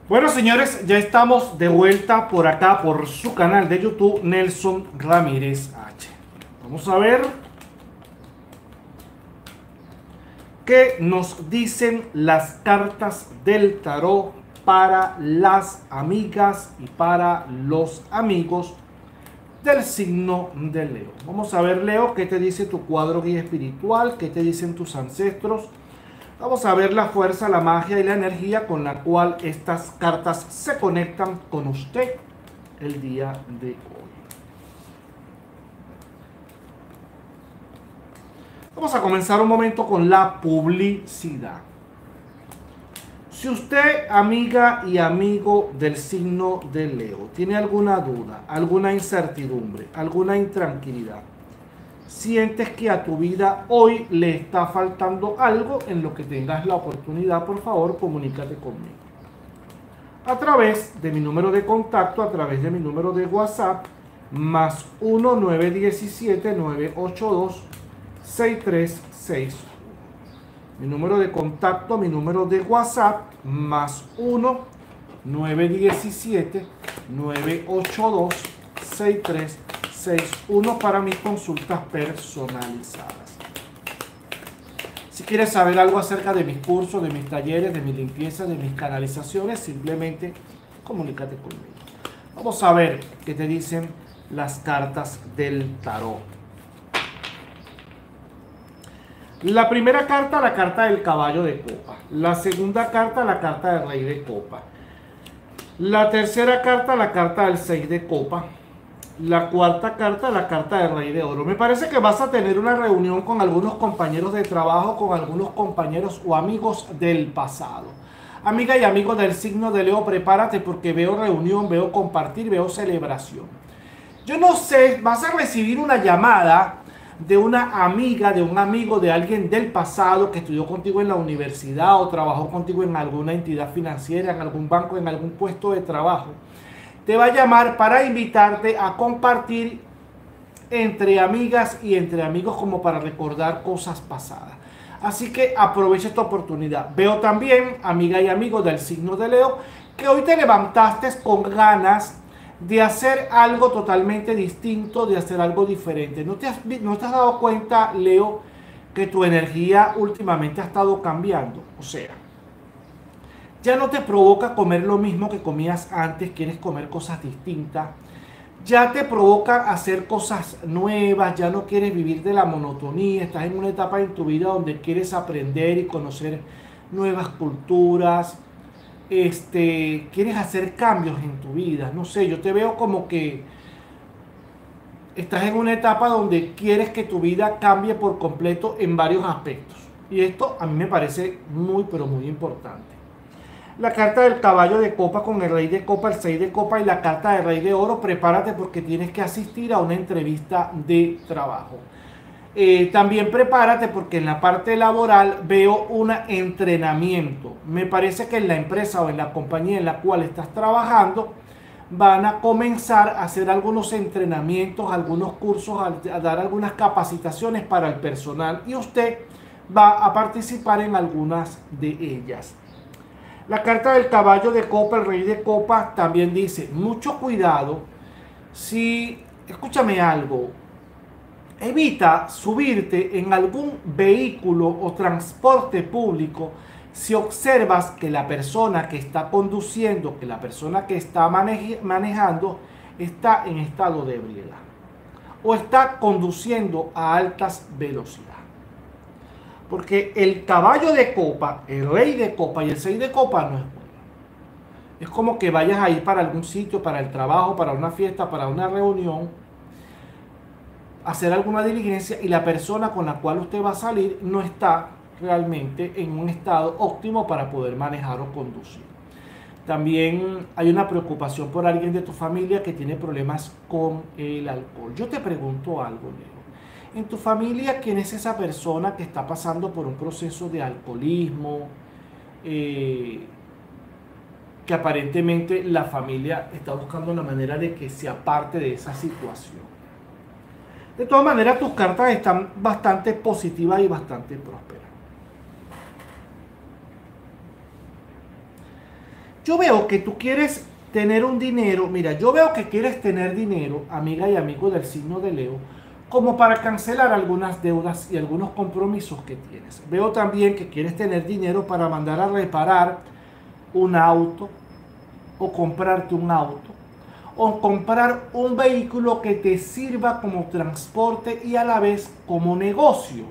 Bueno, señores, ya estamos de vuelta por acá, por su canal de YouTube, Nelson Ramírez H. Vamos a ver qué nos dicen las cartas del tarot para las amigas y para los amigos del signo de Leo. Vamos a ver, Leo, qué te dice tu cuadro guía espiritual, qué te dicen tus ancestros. Vamos a ver la fuerza, la magia y la energía con la cual estas cartas se conectan con usted el día de hoy. Vamos a comenzar un momento con la publicidad. Si usted, amiga y amigo del signo de Leo, tiene alguna duda, alguna incertidumbre, alguna intranquilidad, sientes que a tu vida hoy le está faltando algo, en lo que tengas la oportunidad, por favor, comunícate conmigo. A través de mi número de contacto, a través de mi número de WhatsApp, más 1-917-982-6361. Mi número de contacto, mi número de WhatsApp, más 1-917-982-6361 para mis consultas personalizadas. Si quieres saber algo acerca de mis cursos, de mis talleres, de mi limpieza, de mis canalizaciones, simplemente comunícate conmigo. Vamos a ver qué te dicen las cartas del tarot. La primera carta, la carta del caballo de copa. La segunda carta, la carta del rey de copa. La tercera carta, la carta del 6 de copa. La cuarta carta, la carta del rey de oro. Me parece que vas a tener una reunión con algunos compañeros de trabajo, con algunos compañeros o amigos del pasado. Amiga y amigo del signo de Leo, prepárate porque veo reunión, veo compartir, veo celebración. Yo no sé, vas a recibir una llamada de una amiga, de un amigo, de alguien del pasado que estudió contigo en la universidad o trabajó contigo en alguna entidad financiera, en algún banco, en algún puesto de trabajo. Te va a llamar para invitarte a compartir entre amigas y entre amigos, como para recordar cosas pasadas. Así que aprovecha esta oportunidad. Veo también, amiga y amigo del signo de Leo, que hoy te levantaste con ganas de hacer algo totalmente distinto, de hacer algo diferente. ¿No te has dado cuenta, Leo, que tu energía últimamente ha estado cambiando? O sea, ya no te provoca comer lo mismo que comías antes, quieres comer cosas distintas. Ya te provoca hacer cosas nuevas, ya no quieres vivir de la monotonía, estás en una etapa en tu vida donde quieres aprender y conocer nuevas culturas. Quieres hacer cambios en tu vida, no sé, yo te veo como que estás en una etapa donde quieres que tu vida cambie por completo en varios aspectos, y esto a mí me parece muy, pero muy importante. La carta del caballo de copa con el rey de copa, el 6 de copa y la carta del rey de oro. Prepárate porque tienes que asistir a una entrevista de trabajo. También prepárate porque en la parte laboral veo un entrenamiento. Me parece que en la empresa o en la compañía en la cual estás trabajando van a comenzar a hacer algunos entrenamientos, algunos cursos, a dar algunas capacitaciones para el personal, y usted va a participar en algunas de ellas. La carta del caballo de copa, el rey de copa, también dice, mucho cuidado si, escúchame algo, evita subirte en algún vehículo o transporte público si observas que la persona que está conduciendo, que la persona que está manejando está en estado de ebriedad o está conduciendo a altas velocidades. Porque el caballo de copa, el rey de copa y el 6 de copa no es bueno. Es como que vayas a ir para algún sitio, para el trabajo, para una fiesta, para una reunión, hacer alguna diligencia, y la persona con la cual usted va a salir no está realmente en un estado óptimo para poder manejar o conducir. También hay una preocupación por alguien de tu familia que tiene problemas con el alcohol. Yo te pregunto algo, Leo. En tu familia, ¿quién es esa persona que está pasando por un proceso de alcoholismo? Que aparentemente la familia está buscando una manera de que se aparte de esa situación. De todas maneras, tus cartas están bastante positivas y bastante prósperas. Yo veo que tú quieres tener un dinero, mira, yo veo que quieres tener dinero, amiga y amigo del signo de Leo, como para cancelar algunas deudas y algunos compromisos que tienes. Veo también que quieres tener dinero para mandar a reparar un auto, o comprarte un auto, o comprar un vehículo que te sirva como transporte y a la vez como negocio.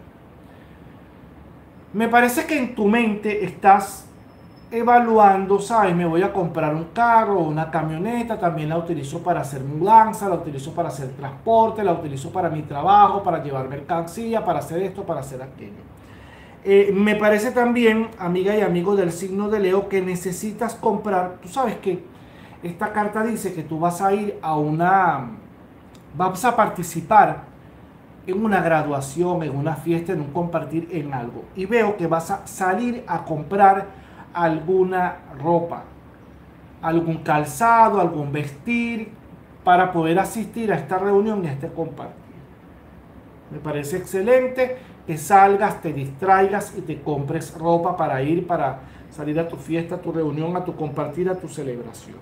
Me parece que en tu mente estás evaluando, ¿sabes? Me voy a comprar un carro o una camioneta, también la utilizo para hacer mudanza, la utilizo para hacer transporte, la utilizo para mi trabajo, para llevar mercancía, para hacer esto, para hacer aquello. Me parece también, amiga y amigo del signo de Leo, que necesitas comprar, tú sabes que esta carta dice que tú vas a ir vas a participar en una graduación, en una fiesta, en un compartir, en algo. Y veo que vas a salir a comprar alguna ropa, algún calzado, algún vestir, para poder asistir a esta reunión y a este compartir. Me parece excelente que salgas, te distraigas y te compres ropa para ir, para salir a tu fiesta, a tu reunión, a tu compartir, a tu celebración.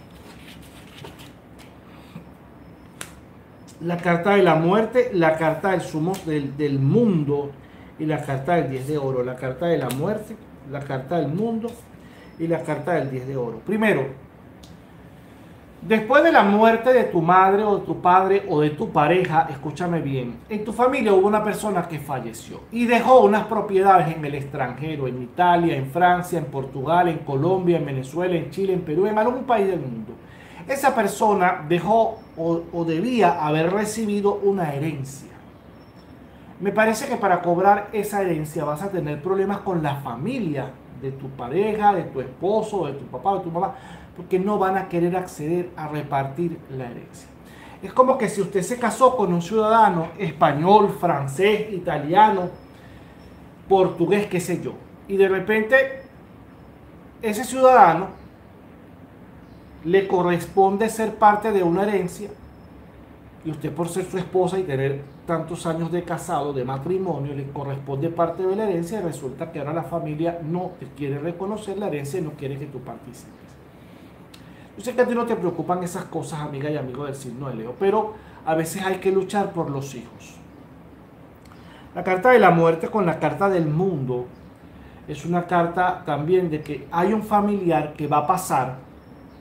La carta de la muerte, la carta del sumo del mundo y la carta del 10 de oro. La carta de la muerte, la carta del mundo y la carta del 10 de oro. Primero, después de la muerte de tu madre o de tu padre o de tu pareja, escúchame bien, en tu familia hubo una persona que falleció y dejó unas propiedades en el extranjero, en Italia, en Francia, en Portugal, en Colombia, en Venezuela, en Chile, en Perú, en algún país del mundo. Esa persona dejó o debía haber recibido una herencia. Me parece que para cobrar esa herencia vas a tener problemas con la familia de tu pareja, de tu esposo, de tu papá, de tu mamá, porque no van a querer acceder a repartir la herencia. Es como que si usted se casó con un ciudadano español, francés, italiano, portugués, qué sé yo, y de repente ese ciudadano le corresponde ser parte de una herencia y usted por ser su esposa y tener tantos años de casado, de matrimonio, le corresponde parte de la herencia y resulta que ahora la familia no te quiere reconocer la herencia y no quiere que tú participes. Yo sé que a ti no te preocupan esas cosas, amiga y amigo del signo de Leo, pero a veces hay que luchar por los hijos. La carta de la muerte con la carta del mundo es una carta también de que hay un familiar que va a pasar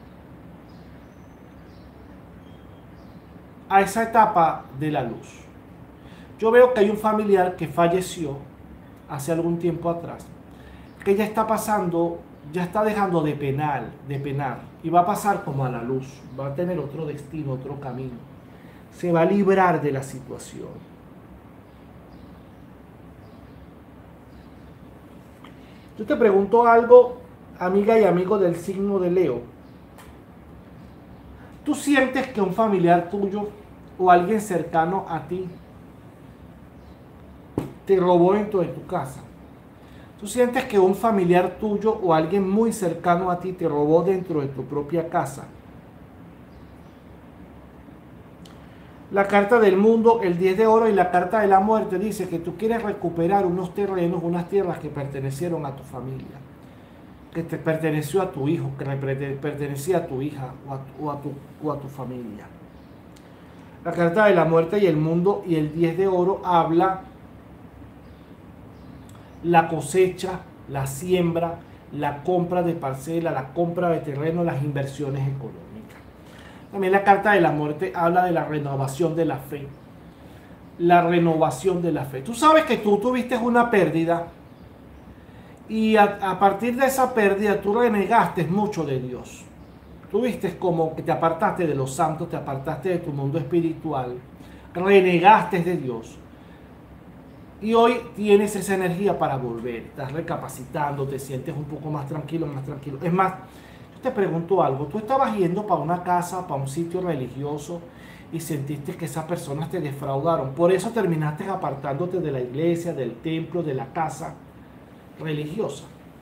a esa etapa de la luz. Yo veo que hay un familiar que falleció hace algún tiempo atrás, que ya está pasando, ya está dejando de penar y va a pasar como a la luz, va a tener otro destino, otro camino, se va a librar de la situación. Yo te pregunto algo, amiga y amigo del signo de Leo. ¿Tú sientes que un familiar tuyo o alguien cercano a ti te robó dentro de tu casa? ¿Tú sientes que un familiar tuyo o alguien muy cercano a ti te robó dentro de tu propia casa? La carta del mundo, el 10 de oro y la carta de la muerte dice que tú quieres recuperar unos terrenos, unas tierras que pertenecieron a tu familia, que te perteneció a tu hijo, que pertenecía a tu hija o a tu familia. La carta de la muerte y el mundo y el 10 de oro habla la cosecha, la siembra, la compra de parcela, la compra de terreno, las inversiones económicas. También la carta de la muerte habla de la renovación de la fe. La renovación de la fe. Tú sabes que tú tuviste una pérdida y a partir de esa pérdida tú renegaste mucho de Dios. Tú viste como que te apartaste de los santos, te apartaste de tu mundo espiritual, renegaste de Dios. Y hoy tienes esa energía para volver, estás recapacitando, te sientes un poco más tranquilo, más tranquilo. Es más, yo te pregunto algo, tú estabas yendo para una casa, para un sitio religioso y sentiste que esas personas te defraudaron. Por eso terminaste apartándote de la iglesia, del templo, de la casa religiosa.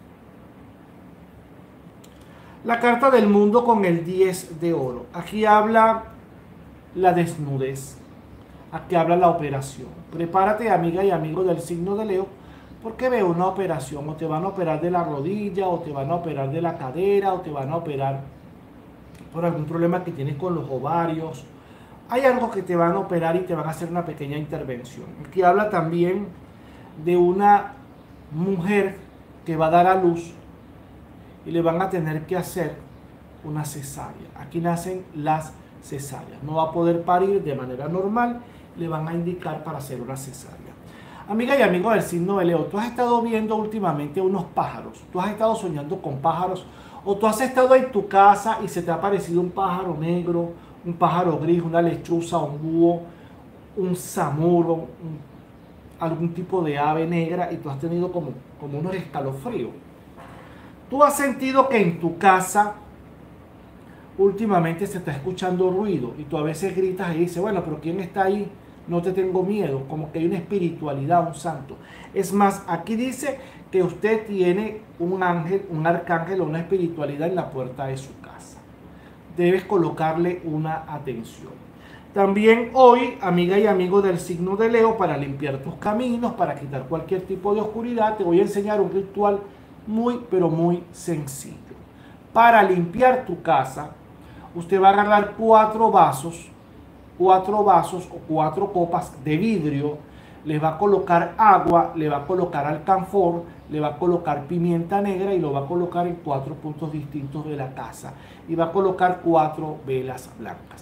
La carta del mundo con el 10 de oro. Aquí habla la desnudez. Aquí habla la operación. Prepárate, amiga y amigo del signo de Leo, Porque veo una operación, o te van a operar de la rodilla, o te van a operar de la cadera, o te van a operar por algún problema que tienes con los ovarios. Hay algo que te van a operar y te van a hacer una pequeña intervención. Aquí habla también de una mujer que va a dar a luz y le van a tener que hacer una cesárea. Aquí nacen las cesáreas. No va a poder parir de manera normal, le van a indicar para hacer una cesárea. Amiga y amigo del signo de Leo, tú has estado viendo últimamente unos pájaros, tú has estado soñando con pájaros, o tú has estado en tu casa y se te ha aparecido un pájaro negro, un pájaro gris, una lechuza, un búho, un zamuro, algún tipo de ave negra, y tú has tenido como unos escalofríos. Tú has sentido que en tu casa últimamente se está escuchando ruido y tú a veces gritas y dices, bueno, pero ¿quién está ahí? No te tengo miedo, como que hay una espiritualidad, un santo. Es más, aquí dice que usted tiene un ángel, un arcángel o una espiritualidad en la puerta de su casa. Debes colocarle una atención. También hoy, amiga y amigo del signo de Leo, para limpiar tus caminos, para quitar cualquier tipo de oscuridad, te voy a enseñar un ritual muy, pero muy sencillo. Para limpiar tu casa, usted va a agarrar 4 vasos o 4 copas de vidrio, le va a colocar agua, le va a colocar alcanfor, le va a colocar pimienta negra y lo va a colocar en 4 puntos distintos de la casa y va a colocar 4 velas blancas.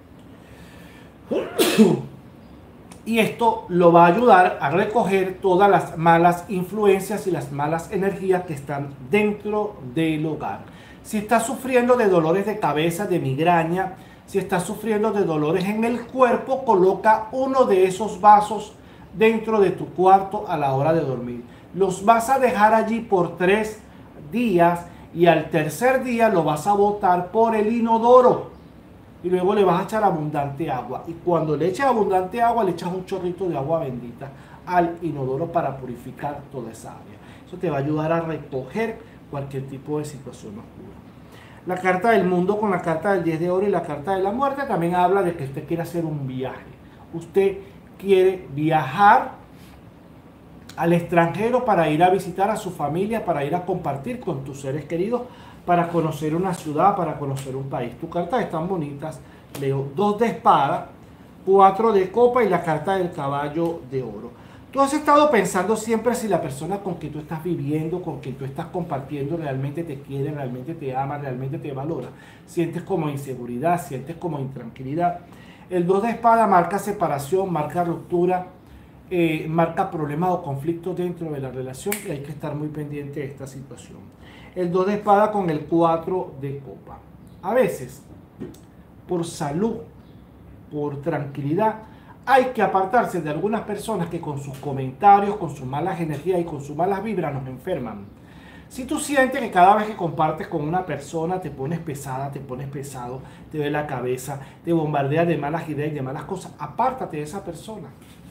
Y esto lo va a ayudar a recoger todas las malas influencias y las malas energías que están dentro del hogar. Si estás sufriendo de dolores de cabeza, de migraña, si estás sufriendo de dolores en el cuerpo, coloca uno de esos vasos dentro de tu cuarto a la hora de dormir. Los vas a dejar allí por 3 días y al tercer día lo vas a botar por el inodoro. Y luego le vas a echar abundante agua. Y cuando le eches abundante agua, le echas un chorrito de agua bendita al inodoro para purificar toda esa área. Eso te va a ayudar a recoger cualquier tipo de situación oscura. La carta del mundo con la carta del 10 de oro y la carta de la muerte también habla de que usted quiere hacer un viaje. Usted quiere viajar al extranjero para ir a visitar a su familia, para ir a compartir con tus seres queridos, para conocer una ciudad, para conocer un país. Tus cartas están bonitas, Leo. 2 de espada, 4 de copa y la carta del caballo de oro. Tú has estado pensando siempre si la persona con quien tú estás viviendo, con quien tú estás compartiendo, realmente te quiere, realmente te ama, realmente te valora. Sientes como inseguridad, sientes como intranquilidad. El 2 de espada marca separación, marca ruptura, marca problemas o conflictos dentro de la relación y hay que estar muy pendiente de esta situación. El 2 de espada con el 4 de copa. A veces, por salud, por tranquilidad, hay que apartarse de algunas personas que con sus comentarios, con sus malas energías y con sus malas vibras nos enferman. Si tú sientes que cada vez que compartes con una persona te pones pesada, te pones pesado, te duele la cabeza, te bombardeas de malas ideas y de malas cosas, apártate de esa persona.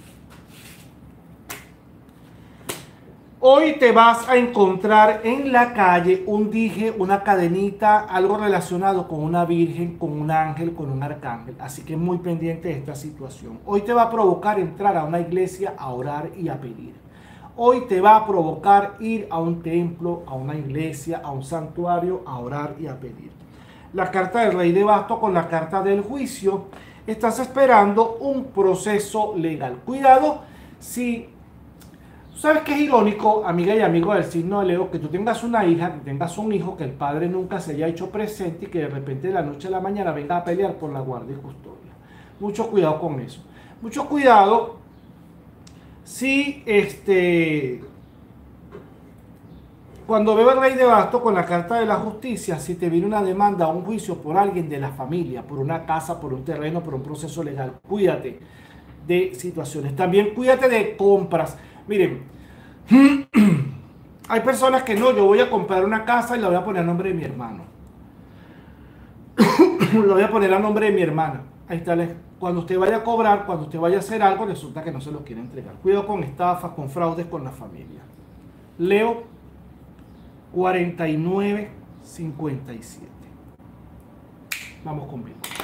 Hoy te vas a encontrar en la calle un dije, una cadenita, algo relacionado con una virgen, con un ángel, con un arcángel. Así que muy pendiente de esta situación. Hoy te va a provocar entrar a una iglesia a orar y a pedir. Hoy te va a provocar ir a un templo, a una iglesia, a un santuario, a orar y a pedir. La carta del rey de bastos con la carta del juicio. Estás esperando un proceso legal. Cuidado si... ¿Sabes qué es irónico, amiga y amigo del signo de Leo? Que tú tengas una hija, que tengas un hijo, que el padre nunca se haya hecho presente y que de repente de la noche a la mañana venga a pelear por la guardia y custodia. Mucho cuidado con eso. Mucho cuidado si cuando veo el rey de bastos con la carta de la justicia, si te viene una demanda o un juicio por alguien de la familia, por una casa, por un terreno, por un proceso legal, cuídate de situaciones. También cuídate de compras. Miren, hay personas que no, yo voy a comprar una casa y la voy a poner a nombre de mi hermano. Lo voy a poner a nombre de mi hermana. Ahí está. Cuando usted vaya a cobrar, cuando usted vaya a hacer algo, resulta que no se lo quiere entregar. Cuidado con estafas, con fraudes con la familia. Leo 49:57. Vamos conmigo.